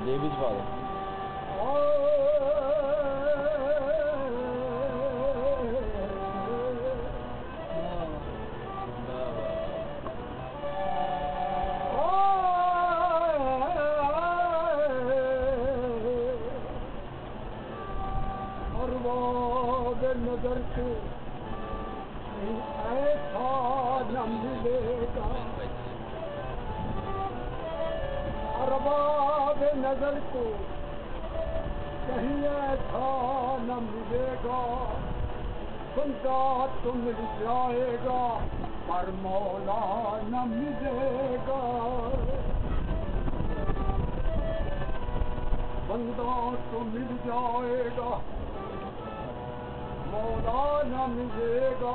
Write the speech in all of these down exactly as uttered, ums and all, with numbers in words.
David Father. نظر سے ایسا نہ ملے گا ارباب نظر کو کہیں ایسا نہ ملے گا بندہ تو مل جائے گا پر مولا نہ ملے گا بندہ تو مل جائے گا مولا نہ ملے گا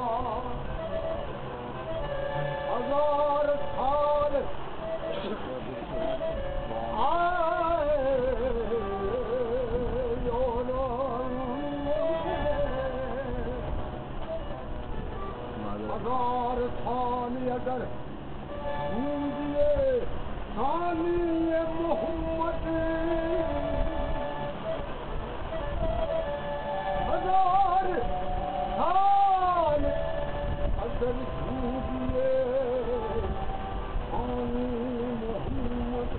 ہزار سال آئے ہزار سال اگر گونجے ثانی محمد ہزار سال اگر گونجے ثانی محمد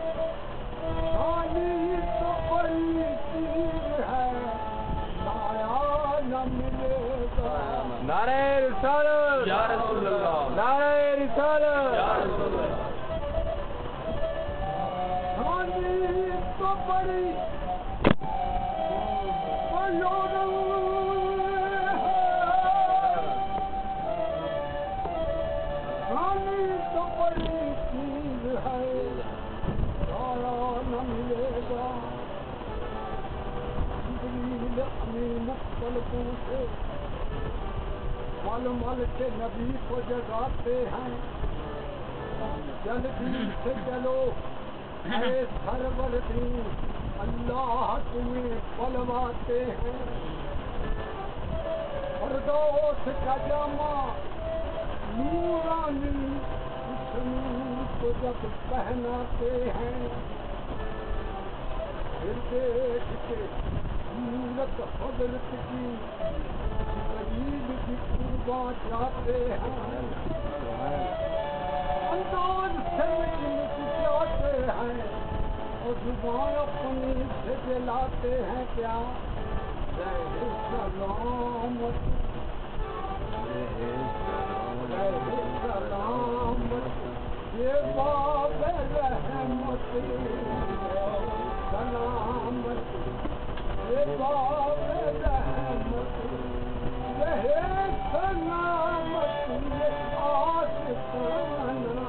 ثانی تو بڑی چیز ہے لایا نہ ملے گا نعرہ رسالت یا رسول اللہ نعرہ رسالت یا رسول اللہ ثانی تو بڑی ثانی تو بڑی چیز ہے لایا نہ ملے گا جبریل اپنی مختلف سے مل مل کے نبی کو جگاتے ہیں جلدی سے چلو اے سرور دین اللہ تمہیں پلواتے ہیں فردوس کا جامع نورانی اس نور کو جب پہناتے ہیں پھر دیکھ کے صورت حضرت کی قریب کی قربان جاتے ہیں انداز سے مسکراتے ہیں اور زبان اپنی سے جلاتے ہیں کیا رہے سلامت رہے سلامت یہ باب رحمت سلامت یہ باب رحمت رہے سلامت یہ آشقانہ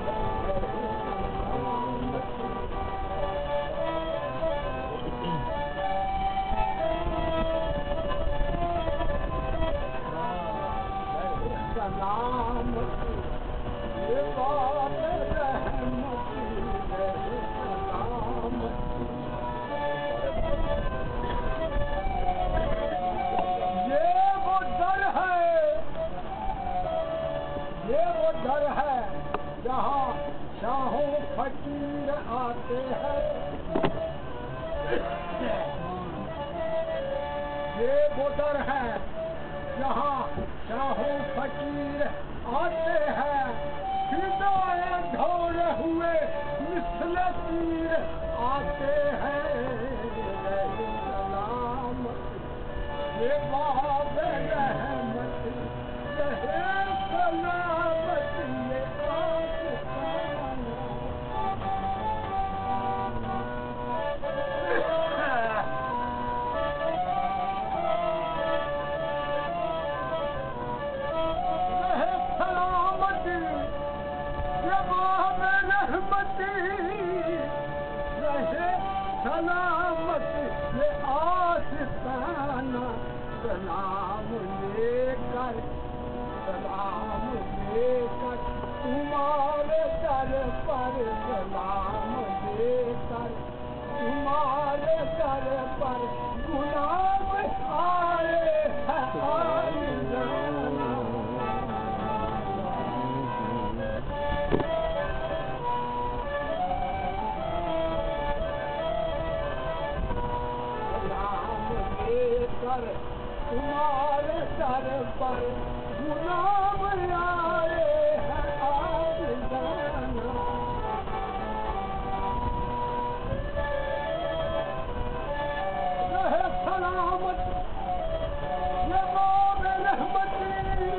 سلامت یہ باب رحمت رہے سلامت در ہے جہاں شاہوں فقیر آتے ہیں یہ وہ در ہے جہاں شاہوں فقیر آتے ہیں فضائے ڈھولے ہوئے مثل تیر آتے ہیں سلامت یہ باب رحمت رہے سلامت یہ آشقانہ رہے سلامت یہ باب رحمت رہے سلامت یہ آشقانہ سلام لے کر سلام لے کر تمہارے در پر سلام لے کر تمہارے در پر غلام آئے ہیں آئے جانا در پر غلام آئے ہیں آج جانا رہے سلامت یہ باب رحمتی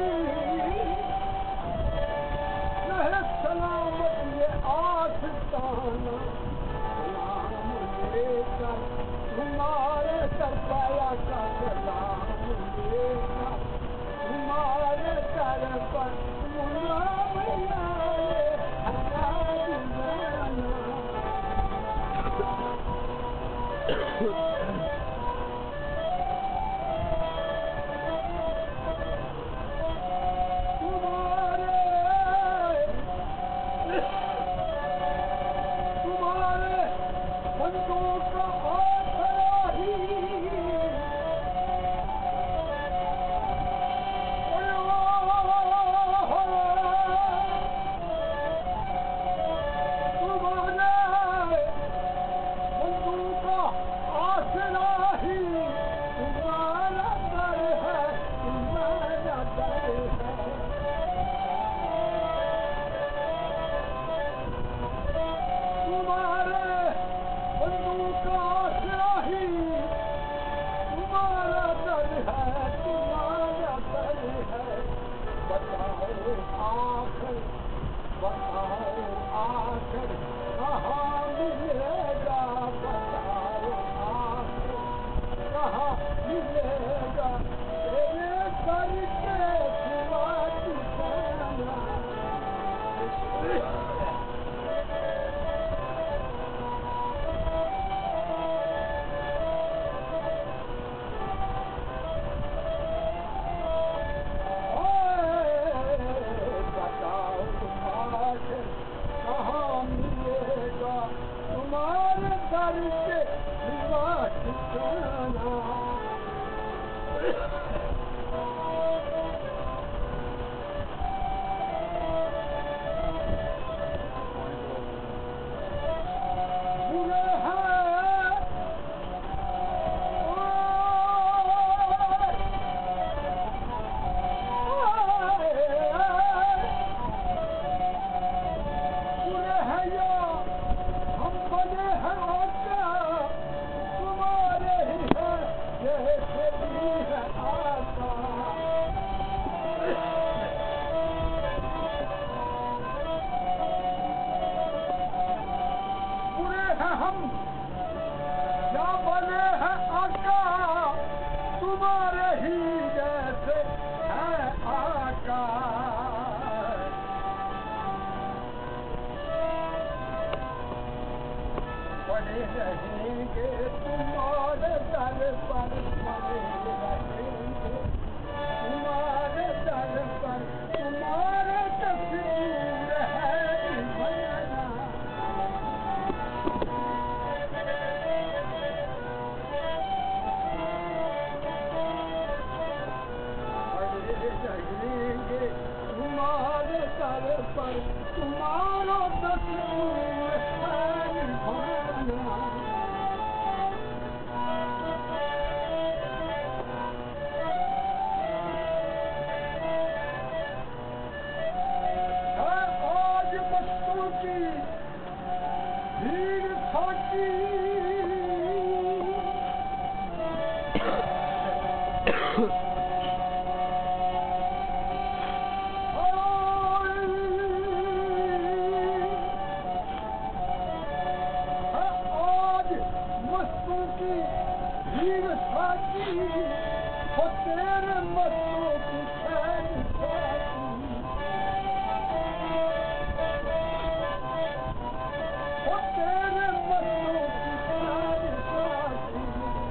رہے سلامت یہ آستانہ سلام لے کر تمہارے سر پایا کا سلام لے کر تمہارے سر پر غلام آئے حیات زانا تمہارے بندوں کا آسرا ہی تمہارے بندوں کا آسرا ہی تمہارا در ہے تمہارا در ہے تمہارے بندوں کا آسرا ہی تمہارا در ہے تمہارا در ہے بتاؤ آخر بتاؤ آخر کہاں ملے گا بتاؤ آخر کہاں ملے گا تیرے در کے سوا ٹھکانا بتاؤ آخر کہاں ملے گا تمہارے در کے سوا ٹھکانا برے ہیں برے ہیں یا ہم بنے ہیں آقا تمہارے ہی ہیں جیسے بھی ہے آقا برے ہیں ہم یا بنے ہیں آقا تمہارے ہی جیسے ہے آقا پڑے رہیں گے تمہارے در پر پڑے رہیں گے تمہارے در پر تمہارے تصویر ہے بنانا پڑے رہیں گے تمہارے در پر تمہارا تصویر ہے بنانا آج مستوں کی بھیڑ تھاکی آج مستوں کی بھیڑ تھاکی وہ تیرے مستوں کی خیر تھاکی وہ تیرے مستوں کی خیر تھاکی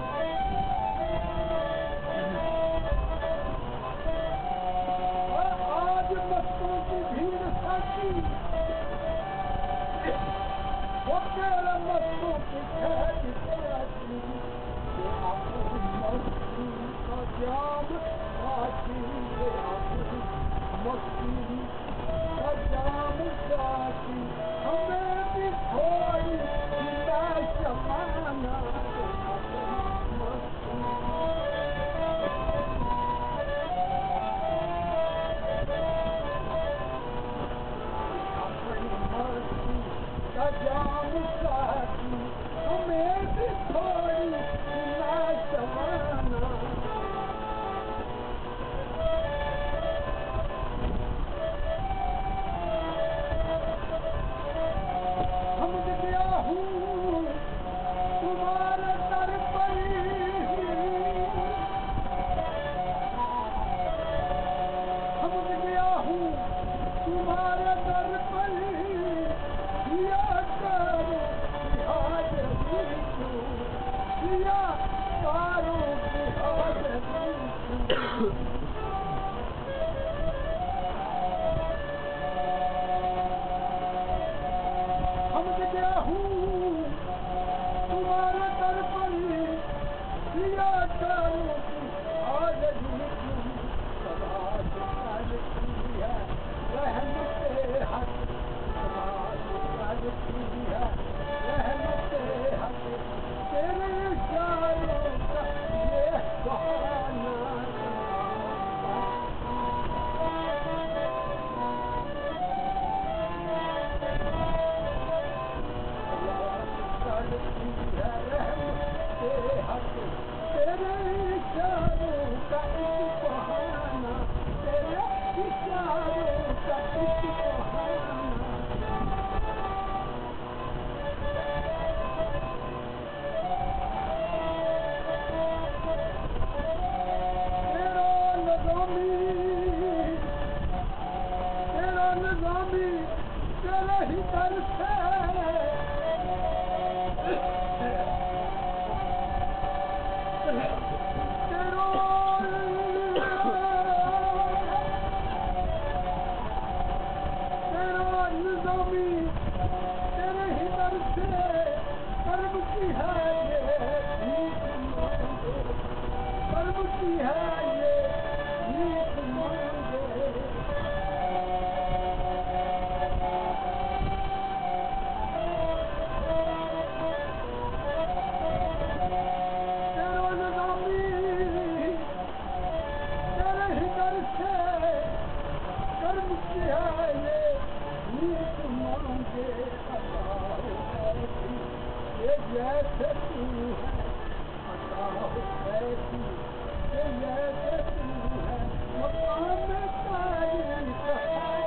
آج مستوں کی بھیڑ تھاکی وہ تیرے مستوں کی خیر تھاکی یہ اپنی مستی کا جام ساتھی یہ اپنی مستی کا جام ساتھی ہمیں بھی تھوڑی سلا شمانا مستی حمد گیا ہوں تمہارے در پر دیا کروں آج بھی تم سدا چلتی ہے رحمت حق سدا چلتی ہے رحمت حق تیرے اشاروں کا یہ بہانہ مقام